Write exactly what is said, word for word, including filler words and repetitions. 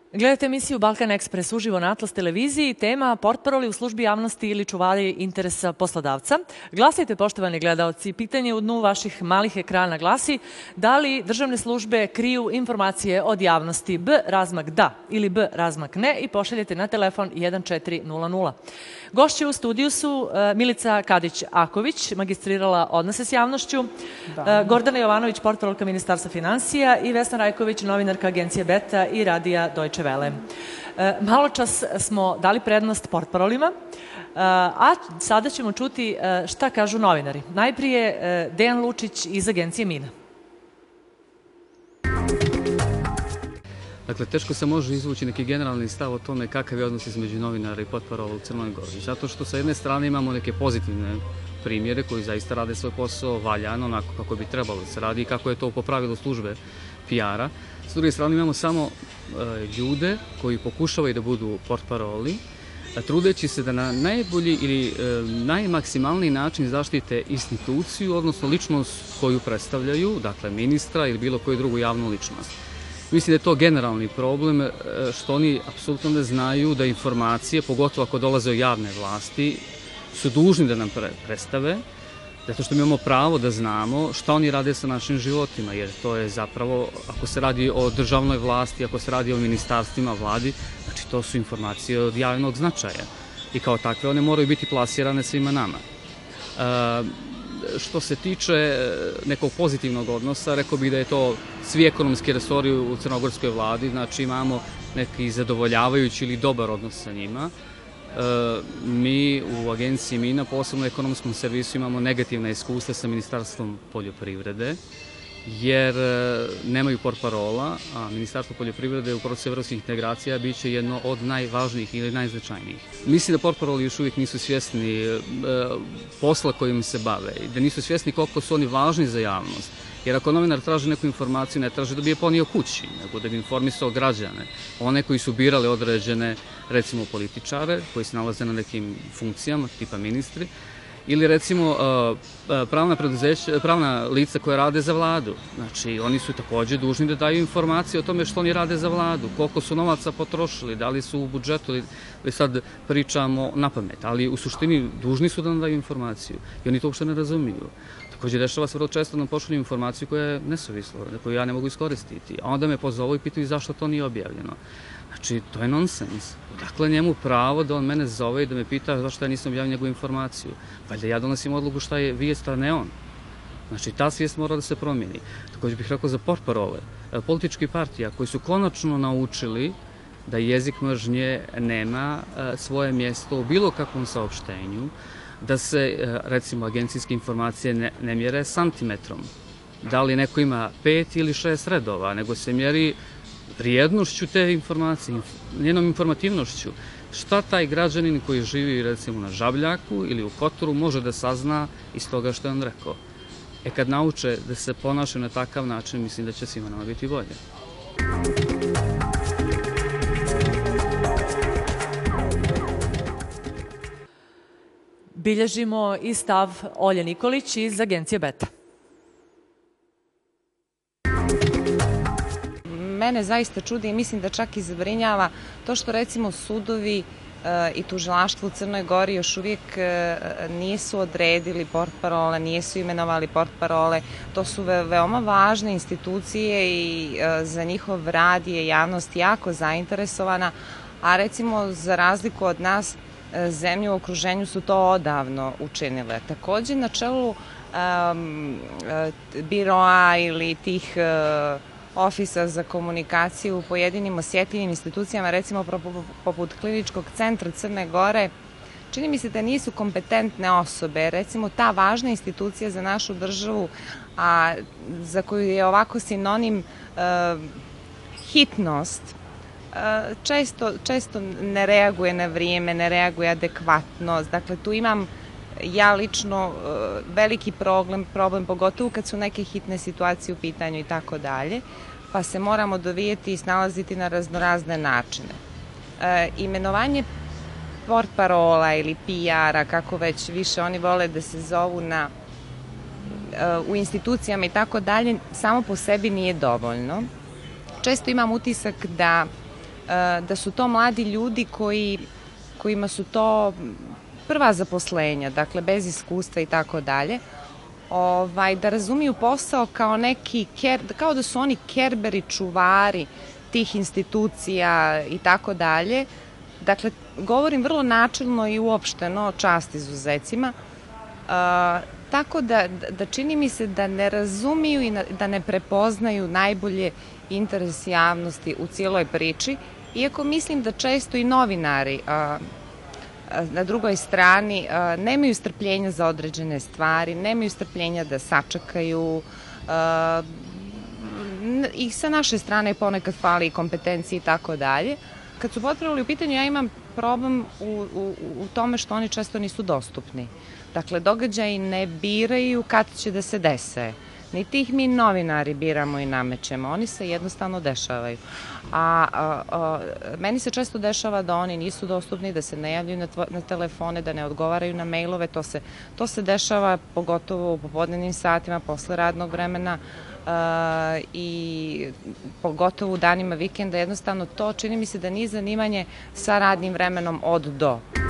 Gledajte emisiju Balkan Ekspres uživo na Atlas televiziji, tema portparoli u službi javnosti ili čuvari interesa poslodavca. Glasajte, poštovani gledalci, pitanje u dnu vaših malih ekrana glasi da li državne službe kriju informacije od javnosti, B razmak da ili B razmak ne, i pošaljete na telefon jedan četiri nula nula. Gošće u studiju su Milica Kadić-Aković, magistrirala odnose s javnošću, da. Gordana Jovanović, portparolka Ministarstva finansija, i Vesna Rajković, novinarka agencije Beta i radija Deutsche Welle. Malo čas smo dali prednost portparolima, a sada ćemo čuti šta kažu novinari. Najprije Dejan Lučić iz agencije Mina. Dakle, teško se može izvući neki generalni stav o tome kakav je odnos između novinara i portparola u Crnoj Gori. Zato što sa jedne strane imamo neke pozitivne primjere koji zaista rade svoj posao valjano, onako kako bi trebalo da se radi i kako je to po pravilu službe P R-a. S druge strane imamo samo ljude koji pokušavaju da budu portparoli, trudeći se da na najbolji ili najmaksimalniji način zaštite instituciju, odnosno ličnost koju predstavljaju, dakle ministra ili bilo koju drugu javnu ličnost. Mislim da je to generalni problem, što oni apsolutno ne znaju da informacije, pogotovo ako dolaze od javne vlasti, su dužni da nam predstave, zato što mi imamo pravo da znamo šta oni rade sa našim životima, jer to je zapravo, ako se radi o državnoj vlasti, ako se radi o ministarstvima, vladi, znači to su informacije od javnog značaja i kao takve one moraju biti plasirane svima nama. Što se tiče nekog pozitivnog odnosa, rekao bih da je to svi ekonomski resori u crnogorskoj vladi, znači imamo neki zadovoljavajući ili dobar odnos sa njima. Mi u agenciji Mina, posebno u ekonomskom servisu, imamo negativna iskustva sa Ministarstvom poljoprivrede, jer nemaju portparola, a Ministarstvo poljoprivrede u procesu evropskih integracija biće jedno od najvažnijih ili najznačajnijih. Mislim da portparoli još uvijek nisu svjesni posla kojim se bave i da nisu svjesni koliko su oni važni za javnost. Jer ako novinar traži neku informaciju, ne traži da bi je ponio kući, nego da bi informisao građane, one koji su birali određene, recimo, političare, koji se nalaze na nekim funkcijama, tipa ministri, ili recimo pravna preduzeća, pravna lica koja rade za vladu. Znači, oni su također dužni da daju informacije o tome što oni rade za vladu, koliko su novaca potrošili, da li su u budžetu, ili sad pričamo na pamet, ali u suštini dužni su da nam daju informaciju i oni to uopšte ne razumiju. Također dešava se vrlo često da nam pošalju informaciju koja je nesuvisla, koju ja ne mogu iskoristiti, a onda me pozovu i pitaju zašto to nije objavljeno. Znači, to je nonsens. Dakle, njemu pravo da on mene zove i da me pita zašto ja nisam objavio njegovu informaciju. Valjda ja donosim odluku šta je vijest, a ne on. Znači, ta svijest mora da se promijeni. Također bih rekao za portparole, političkih partija koji su konačno naučili da jezik mržnje nema svoje mjesto u bilo kakvom saopštenju, da se, recimo, agencijske informacije ne, ne mjere santimetrom. Da li neko ima pet ili šest redova, nego se mjeri vrijednošću te informacije, njenom informativnošću. Šta taj građanin koji živi, recimo, na Žabljaku ili u Kotoru može da sazna iz toga što je on rekao? E kad nauče da se ponašaju na takav način, mislim da će svima nama biti bolje. Bilježimo i stav Olje Nikolić iz agencije Beta. Mene zaista čudi i mislim da čak i zabrinjava to što, recimo, sudovi i tužilaštvo u Crnoj Gori još uvijek nisu odredili portparole, nisu imenovali portparole. To su veoma važne institucije i za njihov rad je javnost jako zainteresovana, a recimo za razliku od nas, zemlje u okruženju su to odavno učinile. Također na čelu um, biroa ili tih uh, ofisa za komunikaciju u pojedinim osjetljivim institucijama, recimo poput Kliničkog centra Crne Gore, čini mi se da nisu kompetentne osobe. Recimo ta važna institucija za našu državu, a za koju je ovako sinonim uh, hitnost, Često, često ne reaguje na vrijeme, ne reaguje adekvatno. Dakle, tu imam ja lično veliki problem, problem pogotovo kad su neke hitne situacije u pitanju i tako dalje, pa se moramo dovijeti i snalaziti na raznorazne načine. E, imenovanje portparola ili P R-a, kako već više oni vole da se zovu na, u institucijama i tako dalje, samo po sebi nije dovoljno. Često imam utisak da da su to mladi ljudi koji, kojima su to prva zaposlenja, dakle bez iskustva i tako dalje, da razumiju posao kao neki, kao da su oni kerberi, čuvari tih institucija i tako dalje. Dakle, govorim vrlo načelno i uopšteno, čast izuzecima, tako da, da čini mi se da ne razumiju i da ne prepoznaju najbolje interes javnosti u cijeloj priči, iako mislim da često i novinari na drugoj strani nemaju strpljenja za određene stvari, nemaju strpljenja da sačekaju, i sa naše strane ponekad fali i kompetencije i tako dalje. Kad su portparoli u pitanju, ja imam problem u, u, u tome što oni često nisu dostupni. Dakle, događaji ne biraju kad će da se dese. Niti ih mi novinari biramo i namećemo, oni se jednostavno dešavaju. A, a, a meni se često dešava da oni nisu dostupni, da se ne javljaju na, na telefone, da ne odgovaraju na mailove, to se, to se dešava pogotovo u popodnevnim satima, posle radnog vremena, a, i pogotovo u danima vikenda, jednostavno to čini mi se da nije zanimanje sa radnim vremenom od do.